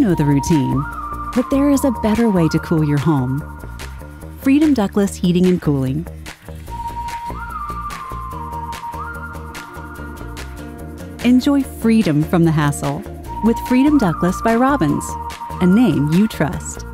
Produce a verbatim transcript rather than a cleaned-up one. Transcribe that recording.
know the routine, but there is a better way to cool your home. Freedom Ductless Heating and Cooling. Enjoy freedom from the hassle with Freedom Ductless by Robbins, a name you trust.